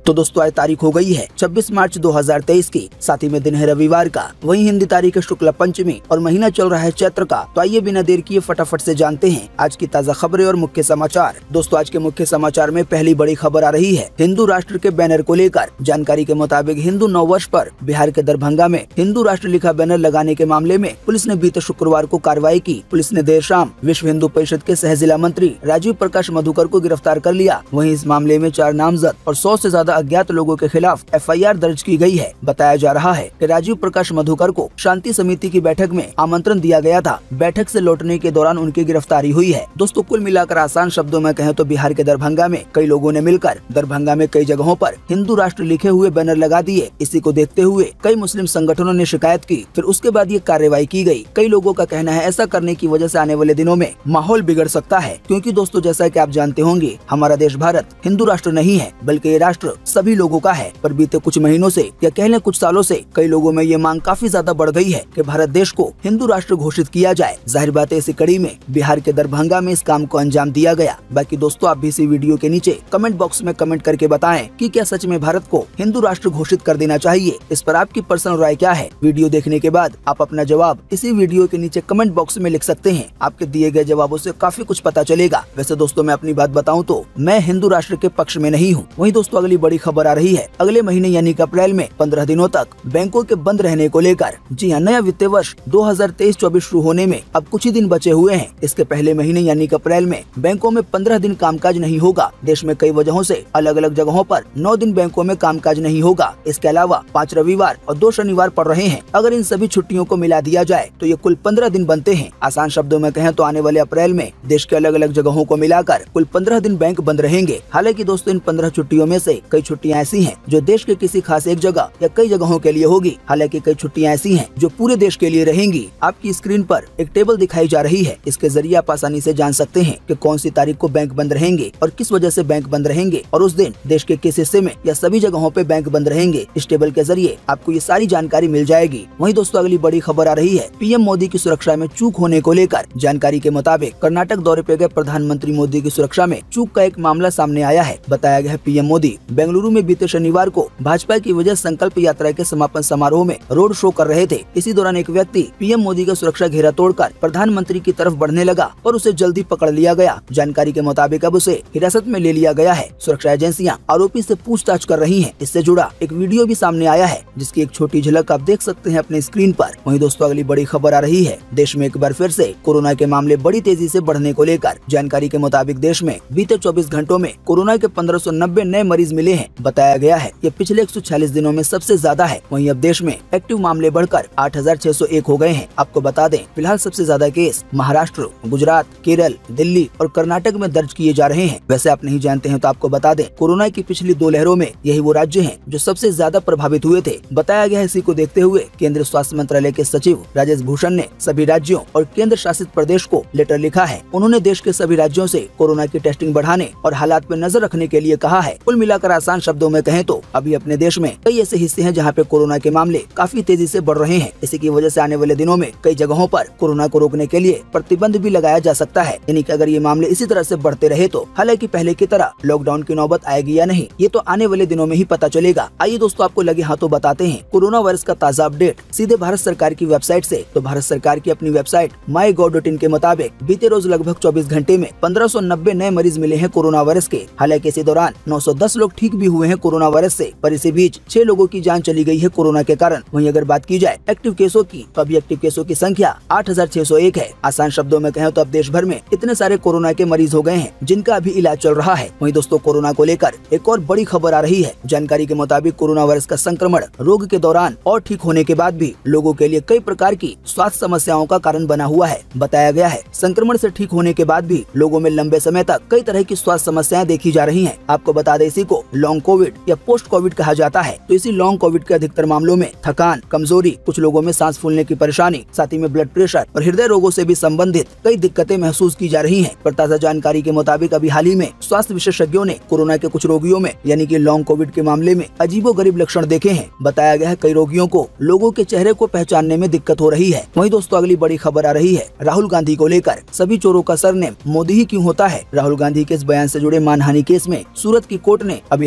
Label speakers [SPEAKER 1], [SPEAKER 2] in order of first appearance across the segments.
[SPEAKER 1] तो दोस्तों आज तारीख हो गई है 26 मार्च 2023 की, साथ ही में दिन है रविवार का, वही हिंदी तारीख है शुक्ला पंचमी और महीना चल रहा है चैत्र का। तो आइए बिना देर किए फटाफट से जानते हैं आज की ताज़ा खबरें और मुख्य समाचार। दोस्तों आज के मुख्य समाचार में पहली बड़ी खबर आ रही है हिंदू राष्ट्र के बैनर को लेकर। जानकारी के मुताबिक हिंदू नव वर्ष पर बिहार के दरभंगा में हिंदू राष्ट्र लिखा बैनर लगाने के मामले में पुलिस ने बीते शुक्रवार को कार्रवाई की। पुलिस ने देर शाम विश्व हिंदू परिषद के सह जिला मंत्री राजीव प्रकाश मधुकर को गिरफ्तार कर लिया। वहीं इस मामले में 4 नामजद और 100 से ज्यादा अज्ञात लोगों के खिलाफ FIR दर्ज की गई है। बताया जा रहा है कि राजीव प्रकाश मधुकर को शांति समिति की बैठक में आमंत्रण दिया गया था। बैठक से लौटने के दौरान उनकी गिरफ्तारी हुई है। दोस्तों कुल मिलाकर आसान शब्दों में कहें तो बिहार के दरभंगा में कई लोगों ने मिलकर दरभंगा में कई जगहों पर हिंदू राष्ट्र लिखे हुए बैनर लगा दिए। इसी को देखते हुए कई मुस्लिम संगठनों ने शिकायत की, फिर उसके बाद ये कार्रवाई की गई। कई लोगों का कहना है ऐसा करने की वजह से आने वाले दिनों में माहौल बिगड़ सकता है, क्योंकि दोस्तों जैसा कि आप जानते होंगे हमारा देश भारत हिंदू राष्ट्र नहीं है, बल्कि ये राष्ट्र सभी लोगों का है। पर बीते कुछ महीनों से या कह लें कुछ सालों से कई लोगों में ये मांग काफी ज्यादा बढ़ गई है कि भारत देश को हिंदू राष्ट्र घोषित किया जाए। जाहिर बात है इसी कड़ी में बिहार के दरभंगा में इस काम को अंजाम दिया गया। बाकी दोस्तों आप भी इसी वीडियो के नीचे कमेंट बॉक्स में कमेंट करके बताएं कि क्या सच में भारत को हिंदू राष्ट्र घोषित कर देना चाहिए। इस पर आपकी पर्सनल राय क्या है? वीडियो देखने के बाद आप अपना जवाब इसी वीडियो के नीचे कमेंट बॉक्स में लिख सकते हैं। आपके दिए गए जवाबों से काफी कुछ पता चलेगा। वैसे दोस्तों मैं अपनी बात बताऊं तो मैं हिंदू राष्ट्र के पक्ष में नहीं हूँ। वहीं दोस्तों अगली बड़ी खबर आ रही है अगले महीने यानी कि अप्रैल में 15 दिनों तक बैंकों के बंद रहने को लेकर। जी हाँ, नया वित्तीय वर्ष 2023-24 शुरू होने में अब कुछ ही दिन बचे हुए हैं। इसके पहले महीने यानी कि अप्रैल में बैंकों में 15 दिन कामकाज नहीं होगा। देश में कई वजहों से अलग अलग जगहों पर 9 दिन बैंकों में कामकाज नहीं होगा। इसके अलावा 5 रविवार और 2 शनिवार पड़ रहे हैं। अगर इन सभी छुट्टियों को मिला दिया जाए तो ये कुल 15 दिन बनते हैं। आसान शब्दों में कहें तो आने वाले अप्रैल में देश के अलग अलग जगहों को मिलाकर कुल 15 दिन बैंक बंद रहेंगे। हालांकि दोस्तों इन 15 छुट्टियों में से कई छुट्टियां ऐसी हैं जो देश के किसी खास एक जगह या कई जगहों के लिए होगी। हालांकि कई छुट्टियां ऐसी हैं जो पूरे देश के लिए रहेंगी। आपकी स्क्रीन पर एक टेबल दिखाई जा रही है। इसके जरिए आप आसानी से जान सकते हैं कि कौन सी तारीख को बैंक बंद रहेंगे और किस वजह से बैंक बंद रहेंगे और उस दिन देश के किस हिस्से में या सभी जगहों पे बैंक बंद रहेंगे। इस टेबल के जरिए आपको ये सारी जानकारी मिल जाएगी। वहीं दोस्तों अगली बड़ी खबर आ रही है PM मोदी की सुरक्षा में चूक होने को लेकर। जानकारी के मुताबिक कर्नाटक दौरे पे गए प्रधानमंत्री मोदी की सुरक्षा में चूक का एक मामला सामने आया है। बताया गया है PM मोदी बेंगलुरु में बीते शनिवार को भाजपा की वजह संकल्प यात्रा के समापन समारोह में रोड शो कर रहे थे। इसी दौरान एक व्यक्ति PM मोदी का सुरक्षा घेरा तोड़कर प्रधानमंत्री की तरफ बढ़ने लगा और उसे जल्दी पकड़ लिया गया। जानकारी के मुताबिक अब उसे हिरासत में ले लिया गया है। सुरक्षा एजेंसियां आरोपी से पूछताछ कर रही हैं। इससे जुड़ा एक वीडियो भी सामने आया है जिसकी एक छोटी झलक आप देख सकते हैं अपने स्क्रीन पर। वहीं दोस्तों अगली बड़ी खबर आ रही है देश में एक बार फिर से कोरोना के मामले बड़ी तेजी से बढ़ने को लेकर। जानकारी के मुताबिक देश में बीते 24 घंटों में कोरोना के 1590 नए मरीज मिले हैं। बताया गया है ये पिछले 146 दिनों में सबसे ज्यादा है। वहीं अब देश में एक्टिव मामले बढ़कर 8601 हो गए हैं। आपको बता दें फिलहाल सबसे ज्यादा केस महाराष्ट्र, गुजरात, केरल, दिल्ली और कर्नाटक में दर्ज किए जा रहे हैं। वैसे आप नहीं जानते हैं तो आपको बता दें कोरोना की पिछली 2 लहरों में यही वो राज्य हैं जो सबसे ज्यादा प्रभावित हुए थे। बताया गया है इसी को देखते हुए केंद्रीय स्वास्थ्य मंत्रालय के सचिव राजेश भूषण ने सभी राज्यों और केंद्र शासित प्रदेश को लेटर लिखा है। उन्होंने देश के सभी राज्यों से कोरोना की टेस्टिंग बढ़ाने और हालात पर नजर रखने के लिए कहा है। कुल मिलाकर आसान शब्दों में कहें तो अभी अपने देश में कई ऐसे हिस्से हैं जहां पे कोरोना के मामले काफी तेजी से बढ़ रहे हैं। इसी की वजह से आने वाले दिनों में कई जगहों पर कोरोना को रोकने के लिए प्रतिबंध भी लगाया जा सकता है। यानी कि अगर ये मामले इसी तरह से बढ़ते रहे तो हालांकि पहले की तरह लॉकडाउन की नौबत आएगी या नहीं ये तो आने वाले दिनों में ही पता चलेगा। आइए दोस्तों आपको लगे हाथों बताते हैं कोरोना वायरस का ताज़ा अपडेट सीधे भारत सरकार की वेबसाइट से। तो भारत सरकार की अपनी वेबसाइट mygov.in के मुताबिक बीते रोज लगभग 24 घंटे में 1590 नए मरीज मिले हैं कोरोना वायरस के। हालांकि इसी दौरान 910 लोग ठीक भी हुए हैं कोरोना वायरस से, पर इसी बीच 6 लोगों की जान चली गई है कोरोना के कारण। वहीं अगर बात की जाए एक्टिव केसों की तो अभी एक्टिव केसों की संख्या 8601 है। आसान शब्दों में कहें तो अब देश भर में इतने सारे कोरोना के मरीज हो गए हैं जिनका अभी इलाज चल रहा है। वहीं दोस्तों कोरोना को लेकर एक और बड़ी खबर आ रही है। जानकारी के मुताबिक कोरोना वायरस का संक्रमण रोग के दौरान और ठीक होने के बाद भी लोगों के लिए कई प्रकार की स्वास्थ्य समस्याओं का कारण बना हुआ है। बताया गया है संक्रमण से ठीक होने के बाद भी लोगों में लंबे समय तक कई तरह की स्वास्थ्य समस्याएं देखी जा रही हैं। आपको बता दें इसी को लॉन्ग कोविड या पोस्ट कोविड कहा जाता है। तो इसी लॉन्ग कोविड के अधिकतर मामलों में थकान, कमजोरी, कुछ लोगों में सांस फूलने की परेशानी, साथ ही में ब्लड प्रेशर और हृदय रोगों से भी संबंधित कई दिक्कतें महसूस की जा रही हैं। पर ताज़ा जानकारी के मुताबिक अभी हाल ही में स्वास्थ्य विशेषज्ञों ने कोरोना के कुछ रोगियों में यानी कि लॉन्ग कोविड के मामले में अजीबोगरीब लक्षण देखे हैं। बताया गया है कई रोगियों को लोगों के चेहरे को पहचानने में दिक्कत हो रही है। वहीं दोस्तों अगली बड़ी खबर आ रही है राहुल गांधी को लेकर। सभी चोरों का सरनेम मोदी ही क्यों होता है? राहुल गांधी के इस बयान से जुड़े मानहानि केस में सूरत की कोर्ट ने अभी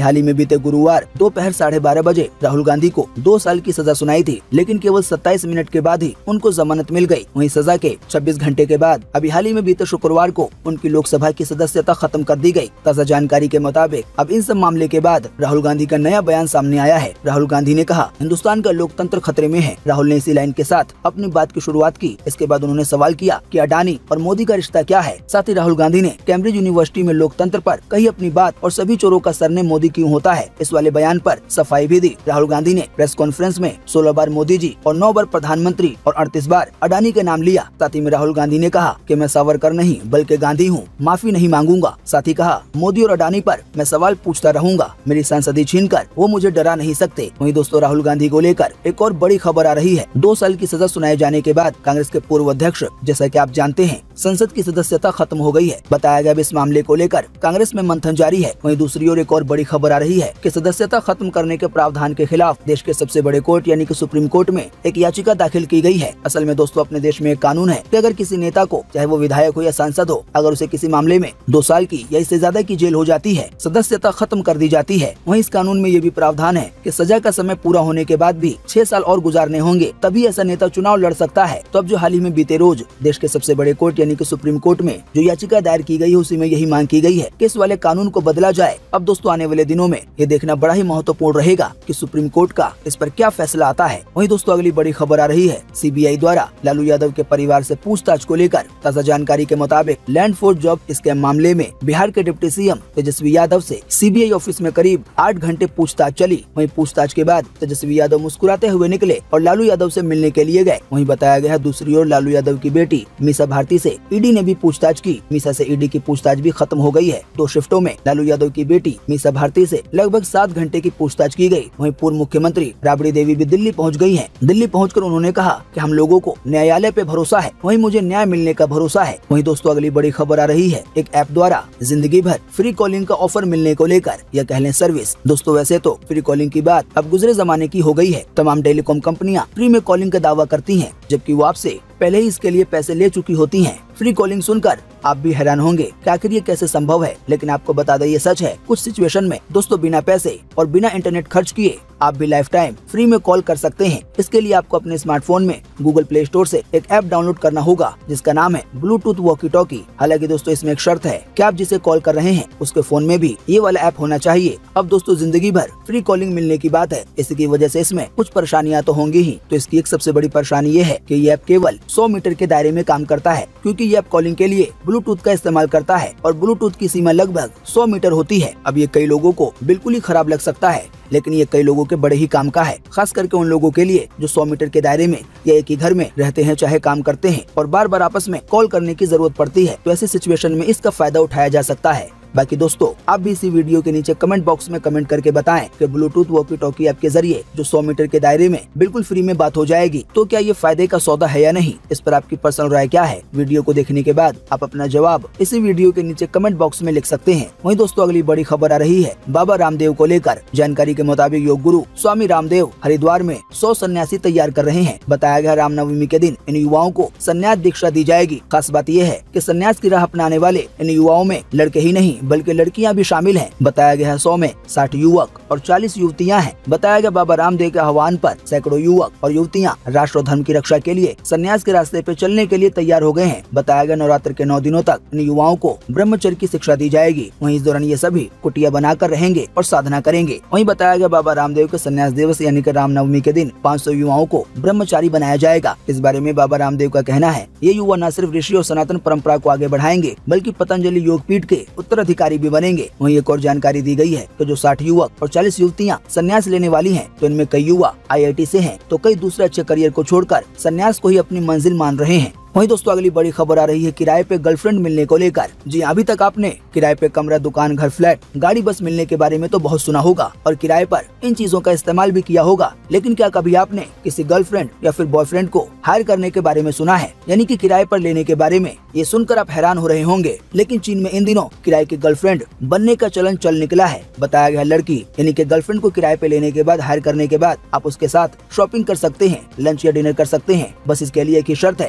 [SPEAKER 1] हाल ही में बीते गुरुवार दोपहर 12:30 बजे राहुल गांधी को 2 साल की सजा सुनाई थी, लेकिन केवल 27 मिनट के बाद ही उनको जमानत मिल गई। वहीं सजा के 26 घंटे के बाद अभी हाल ही में बीते शुक्रवार को उनकी लोकसभा की सदस्यता खत्म कर दी गई। ताज़ा जानकारी के मुताबिक अब इन सब मामले के बाद राहुल गांधी का नया बयान सामने आया है। राहुल गांधी ने कहा, हिंदुस्तान का लोकतंत्र खतरे में है। राहुल ने इसी लाइन के साथ अपनी बात की शुरुआत की। इसके बाद उन्होंने सवाल किया कि अडानी और मोदी का रिश्ता क्या है। साथ ही राहुल गांधी ने कैम्ब्रिज यूनिवर्सिटी में लोकतंत्र पर कही अपनी बात और सभी चोरों का सरनेम मोदी क्यों होता है, इस वाले बयान पर सफाई भी दी। राहुल गांधी ने प्रेस कॉन्फ्रेंस में 16 बार मोदी जी और 9 बार प्रधानमंत्री और 38 बार अडानी के नाम लिया। साथ ही में राहुल गांधी ने कहा कि मैं सावरकर नहीं बल्कि गांधी हूँ, माफी नहीं मांगूंगा। साथ ही कहा, मोदी और अडानी पर मैं सवाल पूछता रहूंगा, मेरी सांसदी छीनकर वो मुझे डरा नहीं सकते। वहीं दोस्तों, राहुल गांधी को लेकर एक और बड़ी खबर आ रही है। 2 साल की सजा सुनाए जाने के बाद कांग्रेस के पूर्व अध्यक्ष, जैसा कि आप जानते हैं, संसद की सदस्यता खत्म हो गई है। बताया गया इस मामले को लेकर कांग्रेस में मंथन जारी है। वहीं दूसरी ओर एक और बड़ी खबर आ रही है कि सदस्यता खत्म करने के प्रावधान के खिलाफ देश के सबसे बड़े कोर्ट यानी कि सुप्रीम कोर्ट में एक याचिका दाखिल की गई है। असल में दोस्तों, अपने देश में एक कानून है कि अगर किसी नेता को, चाहे वो विधायक हो या सांसद हो, अगर उसे किसी मामले में 2 साल की या इससे ज्यादा की जेल हो जाती है, सदस्यता खत्म कर दी जाती है। वहीं इस कानून में ये भी प्रावधान है कि सजा का समय पूरा होने के बाद भी 6 साल और गुजारने होंगे, तभी ऐसा नेता चुनाव लड़ सकता है। तो अब जो हाल ही में बीते रोज देश के सबसे बड़े कोर्ट यानी कि सुप्रीम कोर्ट में जो याचिका दायर की गई है, उसी में यही मांग की गई है कि इस वाले कानून को बदला जाए। अब दोस्तों, आने वाले दिनों में ये देखना बड़ा ही महत्वपूर्ण रहेगा कि सुप्रीम कोर्ट का इस पर क्या फैसला आता है। वहीं दोस्तों, अगली बड़ी खबर आ रही है सीबीआई द्वारा लालू यादव के परिवार से पूछताछ को लेकर। ताज़ा जानकारी के मुताबिक लैंड फोर्स जॉब स्कैम मामले में बिहार के डिप्टी सीएम तेजस्वी यादव से सीबीआई ऑफिस में करीब 8 घंटे पूछताछ चली। वहीं पूछताछ के बाद तेजस्वी यादव मुस्कुराते हुए निकले और लालू यादव से मिलने के लिए गए। वहीं बताया गया है, दूसरी ओर लालू यादव की बेटी मीसा भारती से ईडी ने भी पूछताछ की। मीसा से ईडी की पूछताछ भी खत्म हो गई है। 2 शिफ्टों में लालू यादव की बेटी मीसा भारती से लगभग 7 घंटे की पूछताछ की गई। वहीं पूर्व मुख्यमंत्री राबड़ी देवी भी दिल्ली पहुंच गई हैं। दिल्ली पहुंचकर उन्होंने कहा कि हम लोगों को न्यायालय पे भरोसा है, वहीं मुझे न्याय मिलने का भरोसा है। वहीं दोस्तों, अगली बड़ी खबर आ रही है एक ऐप द्वारा जिंदगी भर फ्री कॉलिंग का ऑफर मिलने को लेकर, या कह लें सर्विस। दोस्तों, वैसे तो फ्री कॉलिंग की बात अब गुजरे जमाने की हो गई है। तमाम टेलीकॉम कंपनियां फ्री में कॉलिंग का दावा करती हैं, जबकि वो आपसे पहले ही इसके लिए पैसे ले चुकी होती हैं। फ्री कॉलिंग सुनकर आप भी हैरान होंगे कि आखिर ये कैसे संभव है, लेकिन आपको बता दें ये सच है। कुछ सिचुएशन में दोस्तों बिना पैसे और बिना इंटरनेट खर्च किए आप भी लाइफ टाइम फ्री में कॉल कर सकते हैं। इसके लिए आपको अपने स्मार्टफोन में गूगल प्ले स्टोर से एक ऐप डाउनलोड करना होगा जिसका नाम है ब्लूटूथ वॉकी टॉकी। हालांकि दोस्तों, इसमें एक शर्त है कि आप जिसे कॉल कर रहे हैं उसके फोन में भी ये वाला ऐप होना चाहिए। अब दोस्तों, जिंदगी भर फ्री कॉलिंग मिलने की बात है, इसकी वजह से इसमें कुछ परेशानियां तो होंगी ही। तो इसकी एक सबसे बड़ी परेशानी ये है कि ये ऐप केवल 100 मीटर के दायरे में काम करता है, क्योंकि ये ऐप कॉलिंग के लिए ब्लूटूथ का इस्तेमाल करता है और ब्लूटूथ की सीमा लगभग 100 मीटर होती है। अब ये कई लोगों को बिल्कुल ही खराब लग सकता है, लेकिन ये कई लोगों के बड़े ही काम का है, खास करके उन लोगों के लिए जो 100 मीटर के दायरे में या एक ही घर में रहते हैं, चाहे काम करते हैं और बार बार आपस में कॉल करने की जरूरत पड़ती है। तो ऐसी सिचुएशन में इसका फायदा उठाया जा सकता है। बाकी दोस्तों, आप भी इसी वीडियो के नीचे कमेंट बॉक्स में कमेंट करके बताएं कि ब्लूटूथ वॉकी टॉकी ऐप के जरिए जो 100 मीटर के दायरे में बिल्कुल फ्री में बात हो जाएगी, तो क्या ये फायदे का सौदा है या नहीं। इस पर आपकी पर्सनल राय क्या है। वीडियो को देखने के बाद आप अपना जवाब इसी वीडियो के नीचे कमेंट बॉक्स में लिख सकते हैं। वहीं दोस्तों, अगली बड़ी खबर आ रही है बाबा रामदेव को लेकर। जानकारी के मुताबिक योग गुरु स्वामी रामदेव हरिद्वार में 100 सन्यासी तैयार कर रहे हैं। बताया गया, रामनवमी के दिन इन युवाओं को संन्यास दीक्षा दी जाएगी। खास बात यह है कि संन्यास की राह अपनाने वाले इन युवाओं में लड़के ही नहीं बल्कि लड़कियां भी शामिल हैं। बताया गया है 100 में 60 युवक और 40 युवतियां हैं। बताया गया, बाबा रामदेव के आह्वान पर सैकड़ों युवक और युवतियां राष्ट्र और धर्म की रक्षा के लिए संन्यास के रास्ते पे चलने के लिए तैयार हो गए हैं। बताया गया, नवरात्र के 9 दिनों तक इन युवाओं को ब्रह्मचर्य की शिक्षा दी जाएगी। वहीं इस दौरान ये सभी कुटिया बनाकर रहेंगे और साधना करेंगे। वहीं बताया गया, बाबा रामदेव के संन्यास दिवस यानी कि रामनवमी के दिन 500 युवाओं को ब्रह्मचारी बनाया जाएगा। इस बारे में बाबा रामदेव का कहना है, ये युवा न सिर्फ ऋषि और सनातन परंपरा को आगे बढ़ाएंगे बल्कि पतंजलि योग पीठ के उत्तराधिकारी भी बनेंगे। वहीं एक और जानकारी दी गई है कि जो 60 युवक और 40 युवतियां संन्यास लेने वाली हैं, तो इनमें कई युवा IIT से हैं, तो कई दूसरे अच्छे करियर को छोड़कर संन्यास को ही अपनी मंजिल मान रहे हैं। वहीं दोस्तों, अगली बड़ी खबर आ रही है किराए पे गर्लफ्रेंड मिलने को लेकर। जी, अभी तक आपने किराए पे कमरा, दुकान, घर, फ्लैट, गाड़ी, बस मिलने के बारे में तो बहुत सुना होगा और किराए पर इन चीजों का इस्तेमाल भी किया होगा, लेकिन क्या कभी आपने किसी गर्लफ्रेंड या फिर बॉयफ्रेंड को हायर करने के बारे में सुना है, यानी कि किराए पर लेने के बारे में। ये सुनकर आप हैरान हो रहे होंगे, लेकिन चीन में इन दिनों किराए की गर्लफ्रेंड बनने का चलन चल निकला है। बताया गया, लड़की यानी कि गर्लफ्रेंड को किराए पे लेने के बाद, हायर करने के बाद आप उसके साथ शॉपिंग कर सकते हैं, लंच या डिनर कर सकते हैं। बस इसके लिए एक ही शर्त है कि आप उस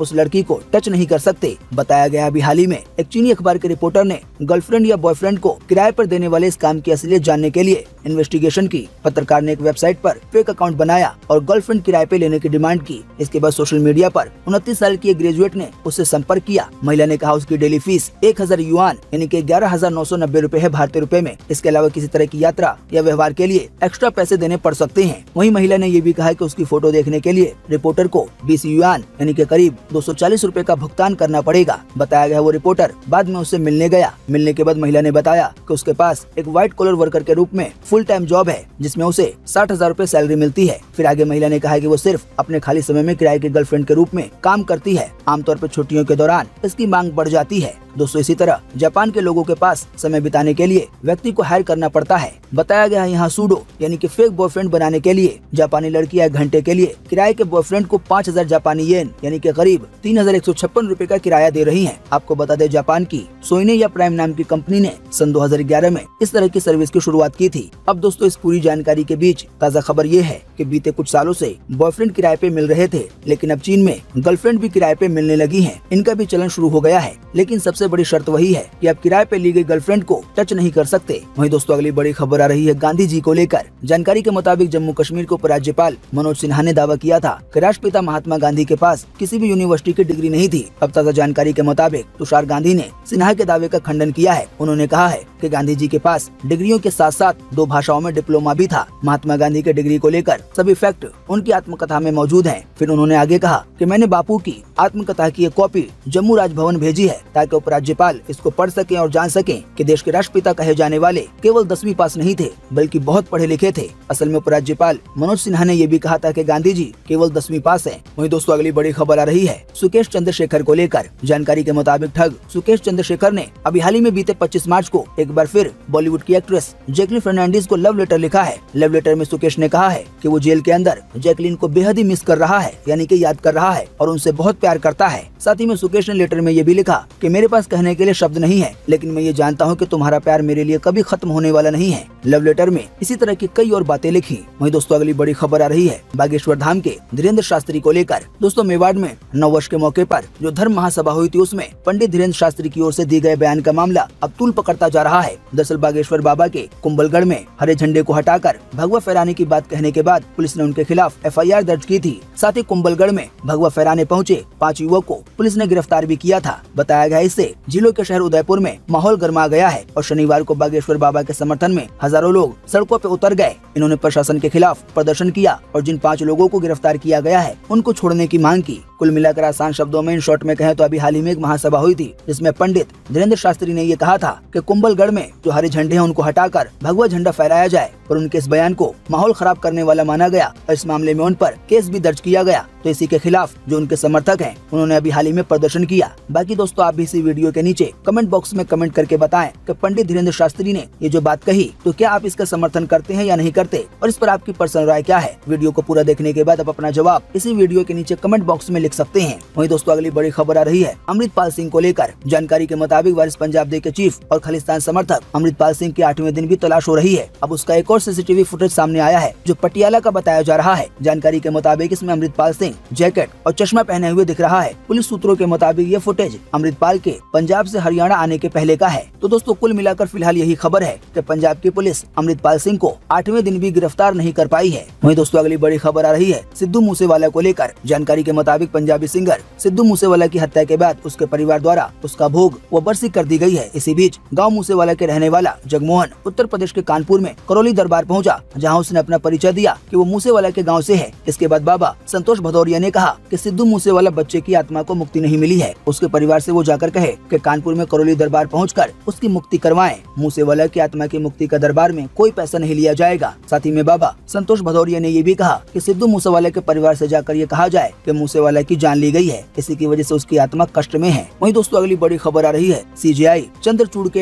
[SPEAKER 1] उस लड़की को टच नहीं कर सकते। बताया गया अभी हाल ही में एक चीनी अखबार के रिपोर्टर ने गर्लफ्रेंड या बॉयफ्रेंड को किराए पर देने वाले इस काम की असलियत जानने के लिए इन्वेस्टिगेशन की। पत्रकार ने एक वेबसाइट पर फेक अकाउंट बनाया और गर्लफ्रेंड किराए पे लेने की डिमांड की। इसके बाद सोशल मीडिया पर 29 साल की एक ग्रेजुएट ने उससे संपर्क किया। महिला ने कहा उसकी डेली फीस 1000 युआन यानी कि 11,990 रुपए है भारतीय रुपए में। इसके अलावा किसी तरह की यात्रा या व्यवहार के लिए एक्स्ट्रा पैसे देने पड़ सकते हैं। वहीं महिला ने ये भी कहा कि उसकी फोटो देखने के लिए रिपोर्टर को 20 युआन यानी कि करीब 240 रुपए का भुगतान करना पड़ेगा। बताया गया वो रिपोर्टर बाद में उससे मिलने गया। मिलने के बाद महिला ने बताया कि उसके पास एक व्हाइट कॉलर वर्कर के रूप में फुल टाइम जॉब है जिसमें उसे 60,000 रुपए सैलरी मिलती है। फिर आगे महिला ने कहा कि वो सिर्फ अपने खाली समय में किराए की गर्लफ्रेंड के रूप में काम करती है। आमतौर पर छुट्टियों के दौरान इसकी मांग बढ़ जाती है। दोस्तों इसी तरह जापान के लोगों के पास समय बिताने के लिए व्यक्ति को हायर करना पड़ता है। बताया गया है यहाँ सूडो यानी कि फेक बॉयफ्रेंड बनाने के लिए जापानी लड़कियां 1 घंटे के लिए किराए के बॉयफ्रेंड को 5000 जापानी येन यानी कि करीब 3156 रुपए का किराया दे रही हैं। आपको बता दें जापान की सोइने या प्राइम नाम की कंपनी ने सन 2011 में इस तरह की सर्विस की शुरुआत की थी। अब दोस्तों इस पूरी जानकारी के बीच ताज़ा खबर ये है कि बीते कुछ सालों से बॉयफ्रेंड किराए पे मिल रहे थे, लेकिन अब चीन में गर्लफ्रेंड भी किराए पे मिलने लगी है। इनका भी चलन शुरू हो गया है, लेकिन सबसे बड़ी शर्त वही है कि अब किराए पे ली गई गर्लफ्रेंड को टच नहीं कर सकते। वहीं दोस्तों अगली बड़ी खबर आ रही है गांधी जी को लेकर। जानकारी के मुताबिक जम्मू कश्मीर के उपराज्यपाल मनोज सिन्हा ने दावा किया था कि राष्ट्रपिता महात्मा गांधी के पास किसी भी यूनिवर्सिटी की डिग्री नहीं थी। अब ताज़ा जानकारी के मुताबिक तुषार गांधी ने सिन्हा के दावे का खंडन किया है। उन्होंने कहा है कि गांधी जी के पास डिग्रियों के साथ साथ 2 भाषाओं में डिप्लोमा भी था। महात्मा गांधी के डिग्री को लेकर सभी फैक्ट उनकी आत्मकथा में मौजूद हैं। फिर उन्होंने आगे कहा कि मैंने बापू की आत्मकथा की एक कॉपी जम्मू राजभवन भेजी है ताकि उपराज्यपाल इसको पढ़ सकें और जान सकें कि देश के राष्ट्रपिता कहे जाने वाले केवल 10वीं पास नहीं थे बल्कि बहुत पढ़े लिखे थे। असल में उपराज्यपाल मनोज सिन्हा ने यह भी कहा था कि गांधी जी केवल 10वीं पास हैं। वहीं दोस्तों अगली बड़ी खबर आ रही है सुकेश चंद्रशेखर को लेकर। जानकारी के मुताबिक ठग सुकेश चंद्रशेखर ने अभी हाल ही में बीते 25 मार्च को एक बार फिर बॉलीवुड की एक्ट्रेस जैकलीन फर्नांडीज को लव लेटर लिखा है। लव लेटर में सुकेश ने कहा है कि वो जेल के अंदर जैकलीन को बेहद ही मिस कर रहा है यानी कि याद कर रहा है और उनसे बहुत प्यार करता है। साथ ही में सुकेश ने लेटर में ये भी लिखा कि मेरे पास कहने के लिए शब्द नहीं है, लेकिन मैं ये जानता हूँ कि तुम्हारा प्यार मेरे लिए कभी खत्म होने वाला नहीं है। लव लेटर में इसी तरह की कई और बातें लिखी। वहीं दोस्तों अगली बड़ी खबर आ रही है बागेश्वर धाम के धीरेन्द्र शास्त्री को लेकर। दोस्तों मेवाड़ में नववर्ष के मौके पर जो धर्म महासभा हुई थी उसमें पंडित धीरेन्द्र शास्त्री की ओर से दिए गए बयान का मामला अब तूल पकड़ता जा रहा है। दरअसल बागेश्वर बाबा के कुंभलगढ़ में हरे झंडे को हटाकर भगवा फहराने की बात कहने के बाद पुलिस ने उनके खिलाफ FIR दर्ज की थी। साथ ही कुंभलगढ़ में भगवा फहराने पहुंचे 5 युवक को पुलिस ने गिरफ्तार भी किया था। बताया गया इससे जिलों के शहर उदयपुर में माहौल गर्मा गया है और शनिवार को बागेश्वर बाबा के समर्थन में हजारों लोग सड़कों पे उतर गए। इन्होंने प्रशासन के खिलाफ प्रदर्शन किया और जिन 5 लोगों को गिरफ्तार किया गया है उनको छोड़ने की मांग की। कुल मिलाकर आसान शब्दों में इन शॉर्ट में कहें तो अभी हाल ही में एक महासभा हुई थी जिसमें पंडित धीरेन्द्र शास्त्री ने ये कहा था कि कुंभलगढ़ में जो हरे झंडे हैं उनको हटाकर भगवा झंडा फहराया जाए, और उनके इस बयान को माहौल खराब करने वाला माना गया और इस मामले में उन पर केस भी दर्ज किया गया। तो इसी के खिलाफ जो उनके समर्थक हैं उन्होंने अभी हाल ही में प्रदर्शन किया। बाकी दोस्तों आप भी इसी वीडियो के नीचे कमेंट बॉक्स में कमेंट करके बताएं कि पंडित धीरेन्द्र शास्त्री ने ये जो बात कही तो क्या आप इसका समर्थन करते हैं या नहीं करते, और इस पर आपकी पर्सनल राय क्या है। वीडियो को पूरा देखने के बाद आप अपना जवाब इसी वीडियो के नीचे कमेंट बॉक्स में लिख सकते हैं। वहीं दोस्तों अगली बड़ी खबर आ रही है अमृतपाल सिंह को लेकर। जानकारी के मुताबिक वारिस पंजाब डे के चीफ और खालिस्तान समर्थक अमृतपाल सिंह की 8वें दिन भी तलाश हो रही है। अब उसका एक और CCTV फुटेज सामने आया है जो पटियाला का बताया जा रहा है। जानकारी के मुताबिक इसमें अमृतपाल सिंह जैकेट और चश्मा पहने हुए दिख रहा है। पुलिस सूत्रों के मुताबिक ये फुटेज अमृतपाल के पंजाब से हरियाणा आने के पहले का है। तो दोस्तों कुल मिलाकर फिलहाल यही खबर है कि पंजाब की पुलिस अमृतपाल सिंह को 8वें दिन भी गिरफ्तार नहीं कर पाई है। वहीं दोस्तों अगली बड़ी खबर आ रही है सिद्धू मूसेवाला को लेकर। जानकारी के मुताबिक पंजाबी सिंगर सिद्धू मूसेवाला की हत्या के बाद उसके परिवार द्वारा उसका भोग व बरसी कर दी गई है। इसी बीच गाँव मूसेवाला के रहने वाला जगमोहन उत्तर प्रदेश के कानपुर में करौली दरबार पहुंचा, जहां उसने अपना परिचय दिया कि वो मूसेवाला के गांव से है। इसके बाद बाबा संतोष भदौरिया ने कहा कि सिद्धू मूसेवाला बच्चे की आत्मा को मुक्ति नहीं मिली है, उसके परिवार से वो जाकर कहे कि कानपुर में करौली दरबार पहुंचकर उसकी मुक्ति करवाएं। मूसेवाला की आत्मा की मुक्ति का दरबार में कोई पैसा नहीं लिया जाएगा। साथ ही में बाबा संतोष भदौरिया ने ये भी कहा कि सिद्धू मूसेवाला के परिवार से जाकर ये कहा जाए कि मूसेवाला की जान ली गई है, इसी की वजह से उसकी आत्मा कष्ट में है। वहीं दोस्तों अगली बड़ी खबर आ रही है CJI चंद्रचूड़ के एक नए बयान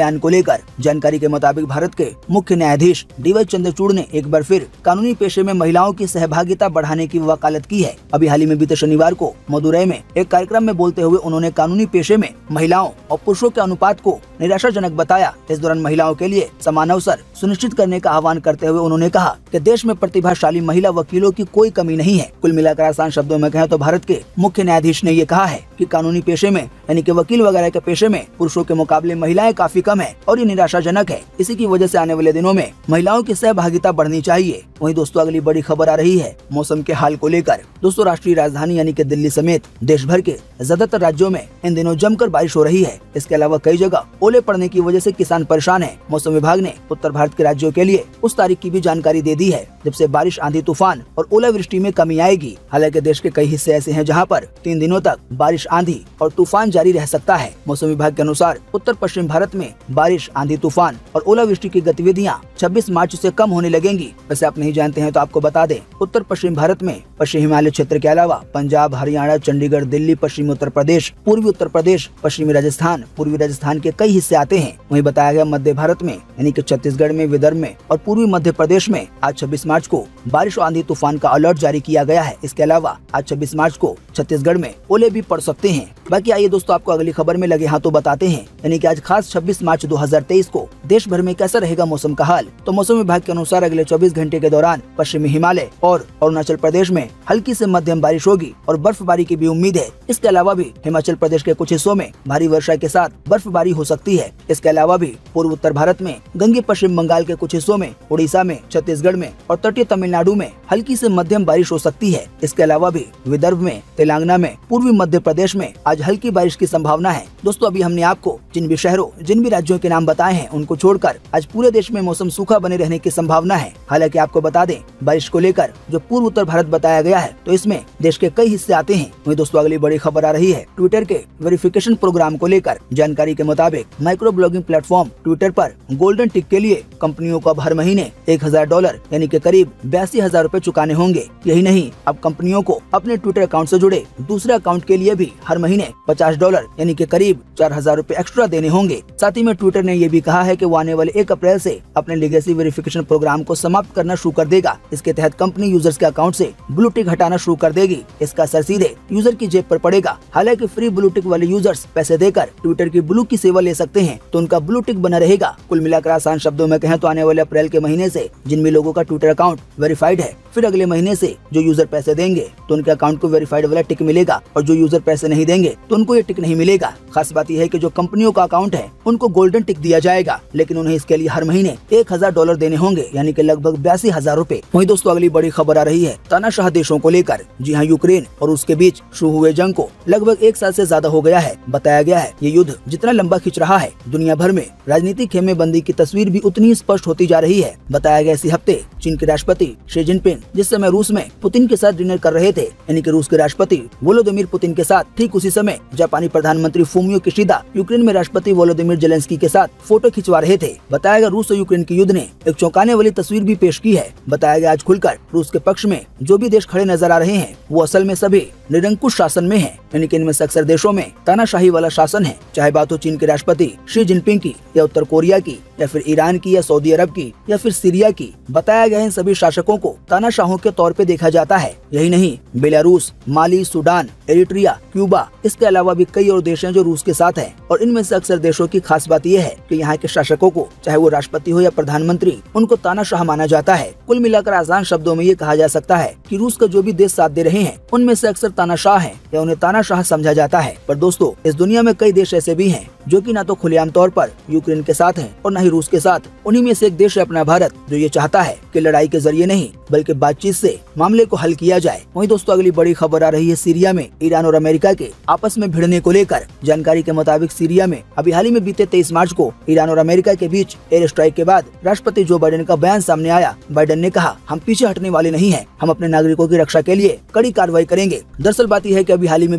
[SPEAKER 1] बयान को लेकर जानकारी के मुताबिक भारत के मुख्य न्यायाधीश DY चंद्रचूड़ ने एक बार फिर कानूनी पेशे में महिलाओं की सहभागिता बढ़ाने की वकालत की है। अभी हाल ही में बीते शनिवार को मदुरई में एक कार्यक्रम में बोलते हुए उन्होंने कानूनी पेशे में महिलाओं और पुरुषों के अनुपात को निराशाजनक बताया। इस दौरान महिलाओं के लिए समान अवसर सुनिश्चित करने का आह्वान करते हुए उन्होंने कहा कि देश में प्रतिभाशाली महिला वकीलों की कोई कमी नहीं है। कुल मिलाकर आसान शब्दों में कहें तो भारत के मुख्य न्यायाधीश ने ये कहा है कि कानूनी पेशे में यानी कि वकील वगैरह के पेशे में पुरुषों के मुकाबले महिलाएं काफी कम है और ये निराशाजनक है। इसी की वजह से आने वाले दिनों में महिलाओं की सहभागिता बढ़नी चाहिए। वहीं दोस्तों अगली बड़ी खबर आ रही है मौसम के हाल को लेकर। दोस्तों राष्ट्रीय राजधानी यानी कि दिल्ली समेत देश भर के ज्यादातर राज्यों में इन दिनों जमकर बारिश हो रही है। इसके अलावा कई जगह ओले पड़ने की वजह से किसान परेशान है। मौसम विभाग ने उत्तर भारत के राज्यों के लिए उस तारीख की भी जानकारी दे दी है जब से बारिश, आंधी, तूफान और ओलावृष्टि में कमी आएगी। हालांकि देश के कई हिस्से ऐसे हैं जहां पर 3 दिनों तक बारिश, आंधी और तूफान जारी रह सकता है। मौसम विभाग के अनुसार उत्तर पश्चिम भारत में बारिश, आंधी, तूफान और ओलावृष्टि की गतिविधियां 26 मार्च से कम होने लगेंगी। वैसे आप नहीं जानते हैं तो आपको बता दें, उत्तर पश्चिम भारत में पश्चिम हिमालय क्षेत्र के अलावा पंजाब, हरियाणा, चंडीगढ़, दिल्ली, पश्चिमी उत्तर प्रदेश, पूर्वी उत्तर प्रदेश, पश्चिमी राजस्थान, पूर्वी राजस्थान के कई हिस्से आते हैं। वहीं बताया गया मध्य भारत में यानी कि छत्तीसगढ़ में, विदर्भ में और पूर्वी मध्य प्रदेश में आज 26 मार्च को बारिश और आंधी तूफान का अलर्ट जारी किया गया है। इसके अलावा आज 26 मार्च को छत्तीसगढ़ में ओले भी पड़ सकते हैं। बाकी आइए दोस्तों आपको अगली खबर में लगे हाथों बताते हैं यानी कि आज खास 26 मार्च 2023 को देश भर में कैसा रहेगा मौसम का हाल। तो मौसम विभाग के अनुसार अगले 24 घंटे के दौरान पश्चिमी हिमालय और अरुणाचल प्रदेश में हल्की से मध्यम बारिश होगी और बर्फबारी की भी उम्मीद है। इसके अलावा भी हिमाचल प्रदेश के कुछ हिस्सों में भारी वर्षा के साथ बर्फबारी हो सकती है। इसके अलावा भी पूर्व उत्तर भारत में, गंगे पश्चिम बंगाल के कुछ हिस्सों में, उड़ीसा में, छत्तीसगढ़ में और तटीय तमिलनाडु में हल्की से मध्यम बारिश हो सकती है। इसके अलावा भी विदर्भ में, तेलंगाना में, पूर्वी मध्य प्रदेश में आज हल्की बारिश की संभावना है। दोस्तों अभी हमने आपको जिन भी शहरों, जिन भी राज्यों के नाम बताए हैं उनको छोड़कर आज पूरे देश में मौसम सूखा बने रहने की संभावना है। हालांकि आपको बता दें बारिश को लेकर जो पूर्व उत्तर भारत बताया गया है तो इसमें देश के कई हिस्से आते हैं। वहीं दोस्तों अगली बड़ी खबर आ रही है ट्विटर के वेरिफिकेशन प्रोग्राम को लेकर। जानकारी के मुताबिक माइक्रो ब्लॉगिंग प्लेटफॉर्म ट्विटर पर गोल्डन टिक के लिए कंपनियों को अब हर महीने $1000 यानी कि करीब 82,000 रूपए चुकाने होंगे। यही नहीं, अब कंपनियों को अपने ट्विटर अकाउंट से जुड़े दूसरे अकाउंट के लिए भी हर महीने $50 यानी कि करीब 4,000 रूपए एक्स्ट्रा देने होंगे। साथ ही में ट्विटर ने ये भी कहा है कि वो आने वाले 1 अप्रैल से अपने लीगेसी वेरिफिकेशन प्रोग्राम को समाप्त करना शुरू कर देगा। इसके तहत कंपनी यूजर्स के अकाउंट से ब्लू टिक हटाना शुरू कर देगी। इसका असर सीधे यूजर की जेब पर पड़ेगा। हालांकि फ्री ब्लू टिक वाले यूजर्स पैसे देकर ट्विटर की ब्लू की सेवा ले सकते हैं तो उनका ब्लू टिक बना रहेगा। कुल मिलाकर आसान शब्दों में कहें तो आने वाले अप्रैल के महीने से जिन भी लोगों का ट्विटर अकाउंट वेरीफाइड है, फिर अगले महीने से जो यूजर पैसे देंगे तो उनके अकाउंट को वेरीफाइड वाला टिक मिलेगा और जो यूजर पैसे नहीं देंगे तो उनको ये टिक नहीं मिलेगा। खास बात यह है कि जो कंपनियों का अकाउंट है उनको गोल्डन टिक दिया जाएगा, लेकिन उन्हें इसके लिए हर महीने $1,000 देने होंगे यानी कि लगभग 82,000 रूपए। वहीं दोस्तों अगली बड़ी खबर आ रही है तानाशाह देशों को लेकर। जी हाँ, यूक्रेन और उसके बीच शुरू हुए जंग को लगभग 1 साल से ज्यादा हो गया है। बताया गया है ये युद्ध जितना लंबा खिंच रहा है, दुनिया भर में राजनीतिक खेमेबंदी की तस्वीर भी उतनी स्पष्ट होती जा रही है। बताया गया इसी हफ्ते चीन के राष्ट्रपति शी जिनपिंग जिस समय रूस में पुतिन के साथ डिनर कर रहे थे, यानी कि रूस के राष्ट्रपति वोलोदिमीर पुतिन के साथ, ठीक उसी समय जापानी प्रधानमंत्री फूमियो किशिदा यूक्रेन में राष्ट्रपति वोलोदिमीर जेलेंस्की के साथ फोटो खिंचवा रहे थे। बताया गया रूस और यूक्रेन के युद्ध ने एक चौंकाने वाली तस्वीर भी पेश की है। बताया गया आज खुलकर रूस के पक्ष में जो भी देश खड़े नजर आ रहे हैं वो असल में सभी निरंकुश शासन में है, यानी कि इनमें से अक्सर देशों में तानाशाही वाला शासन है। चाहे बात हो चीन के राष्ट्रपति शी जिनपिंग की या उत्तर कोरिया की या फिर ईरान की या सऊदी अरब की या फिर सीरिया की। बताया गया इन सभी शासकों को तानाशाहों के तौर पे देखा जाता है। यही नहीं, Belarus, Mali, Sudan, Eritrea, Cuba, इसके अलावा भी कई और देश हैं जो रूस के साथ हैं। और इनमें से अक्सर देशों की खास बात यह है कि यहाँ के शासकों को, चाहे वो राष्ट्रपति हो या प्रधानमंत्री, उनको तानाशाह माना जाता है। कुल मिलाकर आसान शब्दों में ये कहा जा सकता है कि रूस का जो भी देश साथ दे रहे हैं उनमें से अक्सर तानाशाह हैं या उन्हें तानाशाह समझा जाता है। पर दोस्तों इस दुनिया में कई देश ऐसे भी हैं जो कि ना तो खुलेआम तौर पर यूक्रेन के साथ हैं और न ही रूस के साथ। उन्हीं में से एक देश है अपना भारत, जो ये चाहता है कि लड़ाई के जरिए नहीं बल्कि बातचीत से मामले को हल किया जाए। वहीं दोस्तों अगली बड़ी खबर आ रही है सीरिया में ईरान और अमेरिका के आपस में भिड़ने को लेकर। जानकारी के मुताबिक सीरिया में अभी हाल ही में बीते 23 मार्च को ईरान और अमेरिका के बीच एयर स्ट्राइक के बाद राष्ट्रपति जो बाइडेन का बयान सामने आया। बाइडेन ने कहा, हम पीछे हटने वाले नहीं है, हम अपने नागरिकों की रक्षा के लिए कड़ी कार्रवाई करेंगे। दरअसल बात यह है कि अभी हाल ही में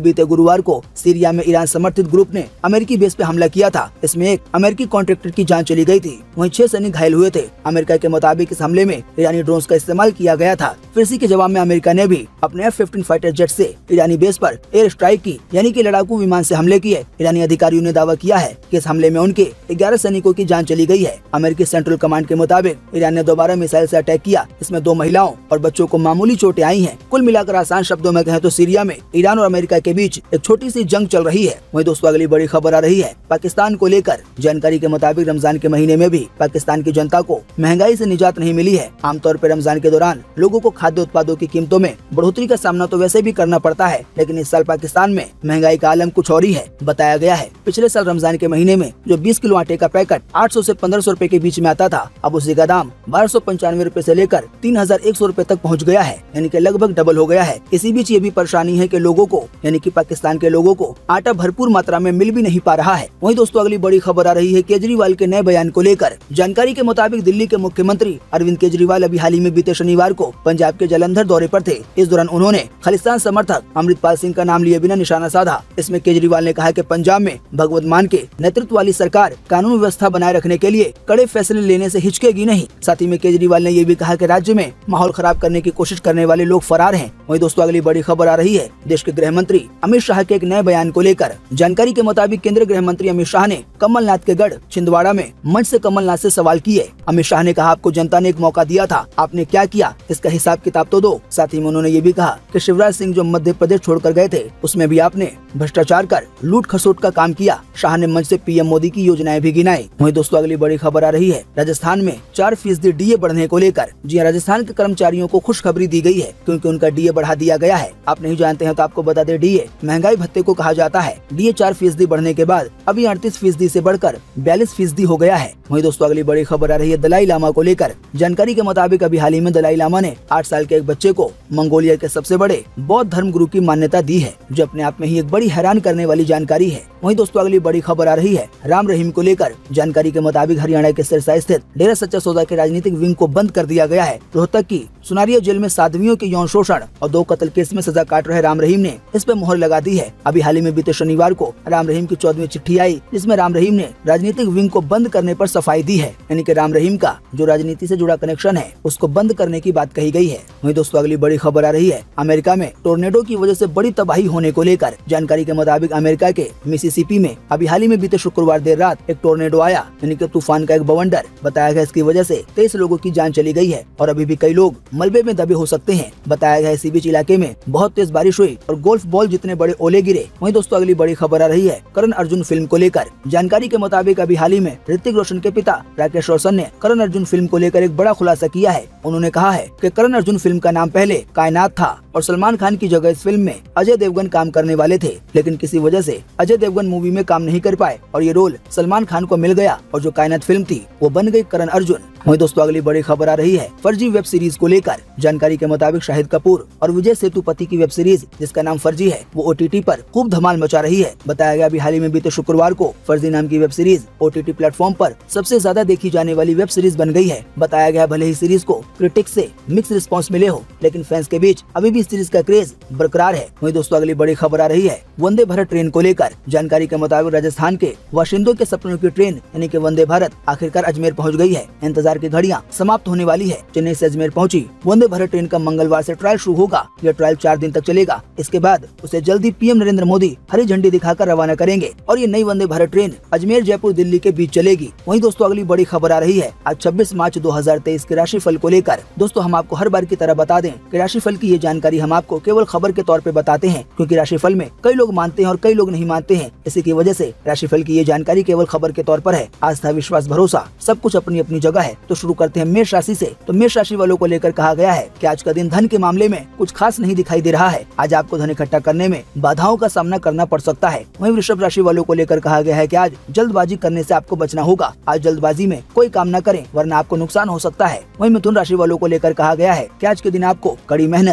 [SPEAKER 1] बीते गुरुवार को सीरिया में ईरान समर्थित ग्रुप ने अमेरिकी बेस पे हमला किया था। इसमें एक अमेरिकी कॉन्ट्रैक्टर की जान चली गई थी, वहीं 6 सैनिक घायल हुए थे। अमेरिका के मुताबिक इस हमले में ईरानी ड्रोन का इस्तेमाल किया गया था। फिर इसी के जवाब में अमेरिका ने भी अपने F-15 फाइटर जेट से ईरानी बेस पर एयर स्ट्राइक की, यानी कि लड़ाकू विमान से हमले किए। ईरानी अधिकारियों ने दावा किया है कि इस हमले में उनके 11 सैनिकों की जान चली गई है। अमेरिकी सेंट्रल कमांड के मुताबिक ईरान ने दोबारा मिसाइल से अटैक किया। इसमें 2 महिलाओं और बच्चों को मामूली चोटें आई हैं। कुल मिलाकर आसान शब्दों में कहें तो सीरिया में ईरान और अमेरिका के बीच एक छोटी सी जंग चल रही है। वहीं दोस्तों अगली बड़ी खबर आ रही है पाकिस्तान को लेकर। जानकारी के मुताबिक रमजान के महीने में भी पाकिस्तान की जनता को महंगाई से निजात नहीं मिली है। आमतौर पर रमजान के दौरान लोगों को खाद्य उत्पादों की कीमतों में बढ़ोतरी का सामना तो वैसे भी करना पड़ता है, लेकिन इस साल पाकिस्तान में महंगाई का आलम कुछ और ही है। बताया गया है पिछले साल रमजान के महीने में जो 20 किलो आटे का पैकेट 800 से 1500 रुपए के बीच में आता था, अब उसी का दाम 1295 रुपए से लेकर 3100 रुपए तक पहुंच गया है, यानी कि लगभग डबल हो गया है। इसी बीच ये भी परेशानी है कि लोगों को यानी कि पाकिस्तान के लोगों को आटा भरपूर मात्रा में मिल भी नहीं पा रहा है। वहीं दोस्तों अगली बड़ी खबर आ रही है केजरीवाल के नए बयान को लेकर। जानकारी के मुताबिक दिल्ली के मुख्यमंत्री अरविंद केजरीवाल अभी हाल ही में बीते शनिवार को पंजाब के जालंधर दौरे पर थे। इस दौरान उन्होंने खालिस्तान समर्थक अमृतपाल सिंह का नाम लिए बिना निशाना साधा। इसमें केजरीवाल ने कहा कि पंजाब में भगवत मान के नेतृत्व वाली सरकार कानून व्यवस्था बनाए रखने के लिए कड़े फैसले लेने से हिचकेगी नहीं। साथ ही में केजरीवाल ने ये भी कहा कि राज्य में माहौल खराब करने की कोशिश करने वाले लोग फरार हैं। वहीं दोस्तों अगली बड़ी खबर आ रही है देश के गृह मंत्री अमित शाह के एक नए बयान को लेकर। जानकारी के मुताबिक केंद्रीय गृह मंत्री अमित शाह ने कमलनाथ के गढ़ छिंदवाड़ा में मंच से कमलनाथ से सवाल किए। अमित शाह ने कहा आपको जनता ने एक मौका दिया था, आपने क्या किया इसका हिसाब किताब तो दो। साथ ही में उन्होंने ये भी कहा कि शिवराज सिंह जो मध्य प्रदेश छोड़कर गए थे उसमें भी आपने भ्रष्टाचार कर लूट खसोट का काम किया। शाह ने मंच से पीएम मोदी की योजनाएं भी गिनाई। वहीं दोस्तों अगली बड़ी खबर आ रही है राजस्थान में 4% डीए बढ़ने को लेकर। जी राजस्थान के कर्मचारियों को खुशखबरी दी गई है क्योंकि उनका डीए बढ़ा दिया गया है। आप नहीं जानते हैं तो आपको बता दें डीए महंगाई भत्ते को कहा जाता है। डीए 4% बढ़ने के बाद अभी 38% से बढ़कर 42% हो गया है। वहीं दोस्तों अगली बड़ी खबर आ रही है दलाई लामा को लेकर। जानकारी के मुताबिक अभी हाल ही में दलाई लामा ने 8 साल के एक बच्चे को मंगोलिया के सबसे बड़े बौद्ध धर्म गुरु की मान्यता दी है, जो अपने आप में ही एक बड़ी हैरान करने वाली जानकारी है। वहीं दोस्तों अगली बड़ी खबर आ रही है राम रहीम को लेकर। जानकारी के मुताबिक हरियाणा के सिरसा स्थित डेरा सच्चा सौदा के राजनीतिक विंग को बंद कर दिया गया है। रोहतक की सुनारिया जेल में साध्वियों के यौन शोषण और 2 कत्ल केस में सजा काट रहे राम रहीम ने इस पर मोहर लगा दी है। अभी हाल ही में बीते शनिवार को राम रहीम की 14वीं चिट्ठी आई, जिसमें राम रहीम ने राजनीतिक विंग को बंद करने पर सफाई दी है, यानी कि राम रहीम का जो राजनीति से जुड़ा कनेक्शन है उसको बंद करने की बात कही गई है। वहीं दोस्तों अगली बड़ी खबर आ रही है अमेरिका में टोर्नेडो की वजह से बड़ी तबाही होने को लेकर। जानकारी के मुताबिक अमेरिका के मिसिसिपी में अभी हाल ही में बीते शुक्रवार देर रात एक टोर्नेडो आया, यानी कि तूफान का एक बवंडर। बताया गया इसकी वजह से 23 लोगों की जान चली गई है और अभी भी कई लोग मलबे में दबे हो सकते हैं। बताया गया इसी बीच इलाके में बहुत तेज बारिश हुई और गोल्फ बॉल जितने बड़े ओले गिरे। वहीं दोस्तों अगली बड़ी खबर आ रही है करण अर्जुन फिल्म को लेकर। जानकारी के मुताबिक अभी हाल ही में ऋतिक रोशन के पिता राकेश रोशन ने करण अर्जुन फिल्म को लेकर एक बड़ा खुलासा किया है। उन्होंने कहा है कि करण अर्जुन फिल्म का नाम पहले कायनात था और सलमान खान की जगह इस फिल्म में अजय देवगन काम करने वाले थे, लेकिन किसी वजह से अजय देवगन मूवी में काम नहीं कर पाए और ये रोल सलमान खान को मिल गया और जो कायनात फिल्म थी वो बन गई करण अर्जुन। वहीं दोस्तों अगली बड़ी खबर आ रही है फर्जी वेब सीरीज को लेकर। जानकारी के मुताबिक शाहिद कपूर और विजय सेतुपति की वेब सीरीज जिसका नाम फर्जी है वो OTT पर खूब धमाल मचा रही है। बताया गया अभी हाल ही में बीते शुक्रवार को फर्जी नाम की वेब सीरीज OTT प्लेटफॉर्म पर सबसे ज्यादा देखी जाने वाली वेब सीरीज बन गई है। बताया गया भले ही सीरीज को क्रिटिक्स से मिक्स रिस्पॉन्स मिले हो, लेकिन फैंस के बीच अभी भी सीरीज का क्रेज बरकरार है। वहीं दोस्तों अगली बड़ी खबर आ रही है वंदे भारत ट्रेन को लेकर। जानकारी के मुताबिक राजस्थान के वाशिंदों के सपनों की ट्रेन यानी कि वंदे भारत आखिरकार अजमेर पहुंच गई है। इंतजार की घड़ियां समाप्त होने वाली है। चेन्नई से अजमेर पहुंची वंदे भारत ट्रेन का मंगलवार से ट्रायल शुरू होगा। यह ट्रायल 4 दिन तक चलेगा। इसके बाद उसे जल्दी पीएम नरेंद्र मोदी हरी झंडी दिखाकर रवाना करेंगे और ये नई वंदे भारत ट्रेन अजमेर जयपुर दिल्ली के बीच चलेगी। वहीं दोस्तों अगली बड़ी खबर आ रही है आज 26 मार्च 2023 के राशिफल को लेकर। दोस्तों हम आपको हर बार की तरह बता दें कि राशिफल की ये जानकारी हम आपको केवल खबर के तौर पे बताते हैं, क्योंकि राशिफल में कई लोग मानते हैं और कई लोग नहीं मानते हैं। इसी की वजह से राशिफल की ये जानकारी केवल खबर के तौर पर है। आस्था विश्वास भरोसा सब कुछ अपनी अपनी जगह है। तो शुरू करते हैं मेष राशि से। तो मेष राशि वालों को लेकर कहा गया है कि आज का दिन धन के मामले में कुछ खास नहीं दिखाई दे रहा है। आज आपको धन इकट्ठा करने में बाधाओं का सामना करना पड़ सकता है। वहीं वृषभ राशि वालों को लेकर कहा गया है कि आज जल्दबाजी करने से आपको बचना होगा। आज जल्दबाजी में कोई काम न करें वरना आपको नुकसान हो सकता है। वहीं मिथुन राशि वालों को लेकर कहा गया है कि आज के दिन आपको कड़ी मेहनत करने की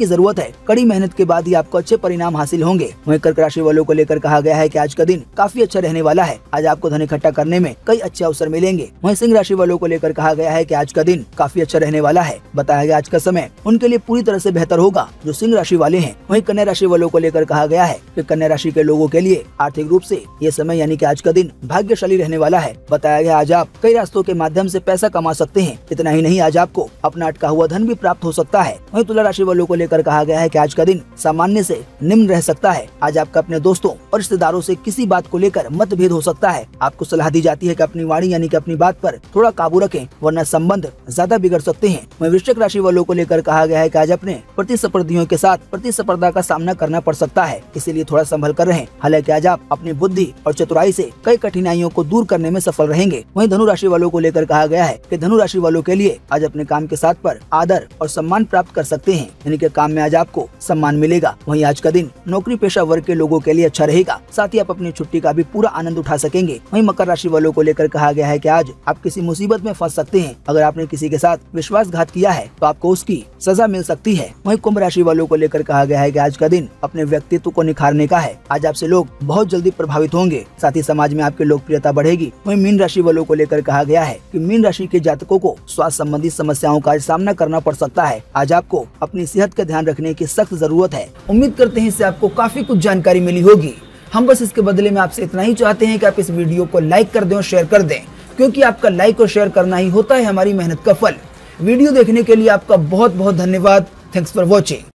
[SPEAKER 1] की जरूरत है। कड़ी मेहनत के बाद ही आपको अच्छे परिणाम हासिल होंगे। वहीं कर्क राशि वालों को लेकर कहा गया है कि आज का दिन काफी अच्छा रहने वाला है। आज आपको धन इकट्ठा करने में कई अच्छे अवसर मिलेंगे। वहीं सिंह राशि वालों को लेकर कहा गया है कि आज का दिन काफी अच्छा रहने वाला है। बताया गया आज का समय उनके लिए पूरी तरह से बेहतर होगा जो सिंह राशि वाले हैं। वहीं कन्या राशि वालों को लेकर कहा गया है कि कन्या राशि के लोगों के लिए आर्थिक रूप से ये समय यानी कि आज का दिन भाग्यशाली रहने वाला है। बताया गया आज आप कई रास्तों के माध्यम से पैसा कमा सकते हैं। इतना ही नहीं, आज आपको अपना अटका हुआ धन भी प्राप्त हो सकता है। वहीं तुला राशि वालों को लेकर कहा गया है कि आज का दिन सामान्य से निम्न रह सकता है। आज आपका अपने दोस्तों और रिश्तेदारों से किसी बात को लेकर मतभेद हो सकता है। आपको सलाह दी जाती है कि अपनी वाणी यानी कि अपनी बात पर थोड़ा काबू रखें, वरना संबंध ज्यादा बिगड़ सकते हैं। वहीं वृश्चिक राशि वालों को लेकर कहा गया है कि आज अपने प्रतिस्पर्धियों के साथ प्रतिस्पर्धा का सामना करना पड़ सकता है, इसीलिए थोड़ा संभल कर रहें। हालांकि आज आप अपनी बुद्धि और चतुराई से कई कठिनाइयों को दूर करने में सफल रहेंगे। वहीं धनु राशि वालों को लेकर कहा गया है कि धनु राशि वालों के लिए आज अपने काम के साथ पर आदर और सम्मान प्राप्त कर सकते हैं, यानी कि काम में आज आपको सम्मान मिलेगा। वहीं आज का दिन नौकरी पेशा वर्ग के लोगों के लिए अच्छा रहेगा, साथ ही आप अपनी छुट्टी का भी पूरा आनंद उठा सकेंगे। वहीं मकर राशि वालों को लेकर कहा गया है कि आज आप किसी मुसीबत में फंस सकते हैं। अगर आपने किसी के साथ विश्वासघात किया है तो आपको उसकी सजा मिल सकती है। वहीं कुंभ राशि वालों को लेकर कहा गया है कि आज का दिन अपने व्यक्तित्व को निखारने का है। आज आपसे लोग बहुत जल्दी प्रभावित होंगे, साथ ही समाज में आपकी लोकप्रियता बढ़ेगी। वहीं मीन राशि वालों को लेकर कहा गया है कि मीन राशि के जातकों को स्वास्थ्य संबंधी समस्याओं का सामना करना पड़ सकता है। आज आपको अपनी सेहत का ध्यान रखने की सख्त जरूरत है। उम्मीद करते हैं इससे आपको काफी कुछ जानकारी मिली होगी। हम बस इसके बदले में आपसे इतना ही चाहते हैं कि आप इस वीडियो को लाइक कर दें और शेयर कर दें, क्योंकि आपका लाइक और शेयर करना ही होता है हमारी मेहनत का फल। वीडियो देखने के लिए आपका बहुत बहुत धन्यवाद। Thanks for watching.